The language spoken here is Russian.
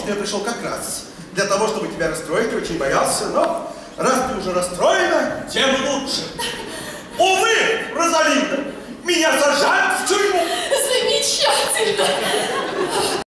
что я пришел как раз для того, чтобы тебя расстроить, очень боялся, но раз ты уже расстроена, тем лучше. Увы, Розалинда,